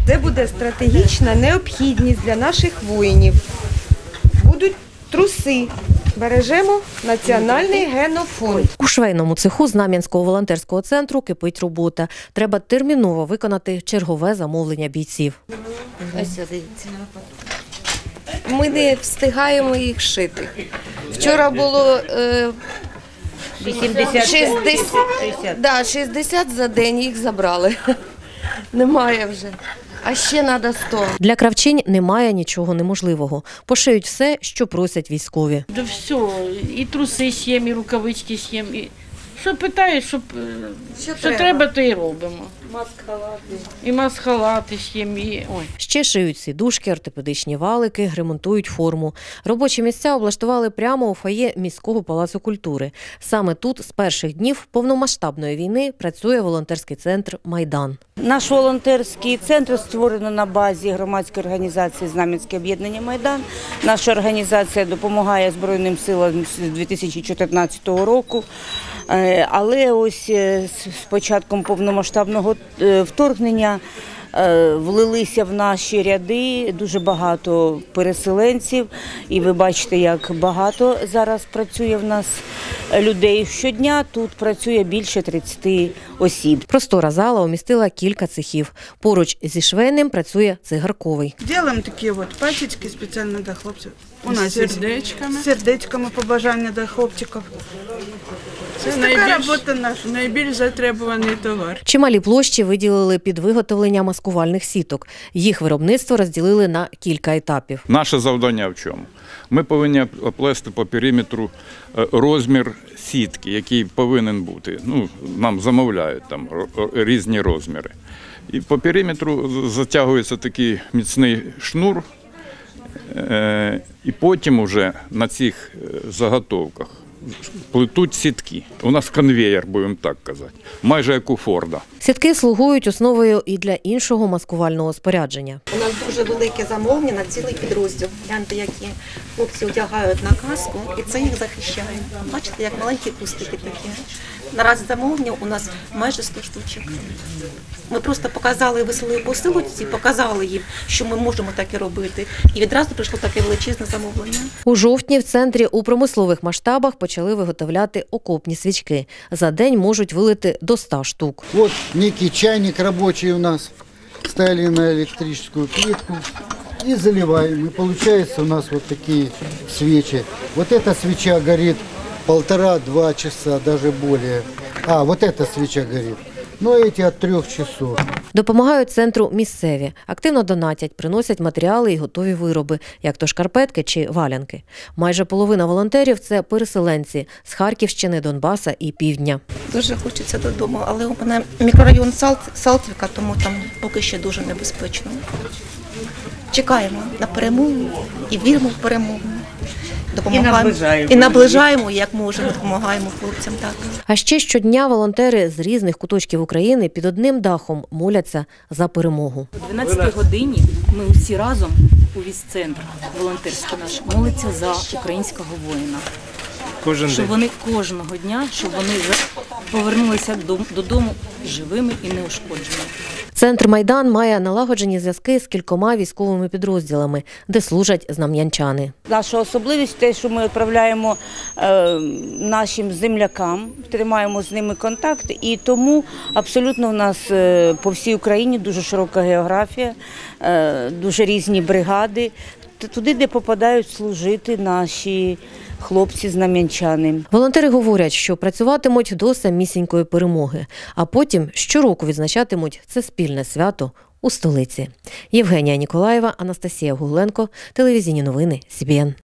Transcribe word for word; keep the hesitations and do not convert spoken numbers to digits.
Це буде стратегічна необхідність для наших воїнів. Будуть труси. Бережемо національний генофонд. У швейному цеху Знам'янського волонтерського центру кипить робота. Треба терміново виконати чергове замовлення бійців. Ось дивіться. Ми не встигаємо їх шити. Вчора було е, шістдесят, да, шістдесят за день, їх забрали. Немає вже. А ще треба сто. Для кравчинь немає нічого неможливого. Пошиють все, що просять військові. Да все, і труси с'єм, і рукавички с'єм. І... Що питають, щоб, що, що треба. треба, то і робимо. Маск-халати. І маск-халати с'єм. І... Ой. Ще шиють сідушки, ортопедичні валики, ремонтують форму. Робочі місця облаштували прямо у фоє міського палацу культури. Саме тут з перших днів повномасштабної війни працює волонтерський центр «Майдан». Наш волонтерський центр створено на базі громадської організації «Знам'янське об'єднання Майдан». Наша організація допомагає Збройним силам з дві тисячі чотирнадцятого року. Але ось з початком повномасштабного вторгнення влилися в наші ряди дуже багато переселенців. І ви бачите, як багато зараз працює в нас людей. Щодня тут працює більше тридцяти осіб. Простора зала умістила кілька цехів. Поруч зі швейним працює цигарковий. Робимо такі от пачечки спеціально для хлопців. У нас з сердечками. З сердечками побажання для хлопчиків. Це найбільш, робота наша. найбільш затребуваний товар. Чималі площі виділили під виготовлення маскувальних сіток. Їх виробництво розділили на кілька етапів. Наше завдання в чому? Ми повинні оплести по периметру розмір сітки, який повинен бути. Ну, нам замовляють там різні розміри. І по периметру затягується такий міцний шнур, і потім уже на цих заготовках плетуть сітки. У нас конвеєр, будемо так казати, майже як у Форда. Сітки слугують основою і для іншого маскувального спорядження. У нас дуже велике замовлення на цілий підрозділ. Гляньте, які хлопці одягають на каску, і це їх захищає. Бачите, як маленькі кустики такі. Наразі замовлення у нас майже сто штучок. Ми просто показали, веселої посилочці, показали їм, що ми можемо таке робити. І відразу прийшло таке величезне замовлення. У жовтні в центрі у промислових масштабах почали виготовляти окопні свічки. За день можуть вилити до ста штук. Ось некий чайник робочий у нас. Ставили на електричну плитку і заливаємо. І виходить у нас вот такі свічі. Вот эта свеча горит полтора-два часа, даже более. А, вот эта свеча горит. Ну, эти от трьох часов. Допомагають центру місцеві. Активно донатять, приносять матеріали і готові вироби, як то шкарпетки чи валянки. Майже половина волонтерів – це переселенці з Харківщини, Донбаса і Півдня. Дуже хочеться додому, але у мене мікрорайон Салтівка, тому там поки що дуже небезпечно. Чекаємо на перемогу і віримо в перемогу. Допомагаємо. І наближаємо. І наближаємо, як можемо, допомагаємо хлопцям також. А ще щодня волонтери з різних куточків України під одним дахом моляться за перемогу. О дванадцятій годині ми усі разом у військ-центр волонтерський наш молиться за українського воїна. Кожен щоб день. вони кожного дня, щоб вони повернулися додому живими і неушкодженими. Центр «Майдан» має налагоджені зв'язки з кількома військовими підрозділами, де служать знам'янчани. Наша особливість – те, що ми відправляємо е, нашим землякам, тримаємо з ними контакт, і тому абсолютно у нас е, по всій Україні дуже широка географія, е, дуже різні бригади, туди, де попадають служити наші хлопці-знам'янчани. Волонтери говорять, що працюватимуть до самісінької перемоги, а потім щороку відзначатимуть це спільне свято у столиці. Євгенія Ніколаєва, Анастасія Гугленко, телевізійні новини Сі Бі Ен.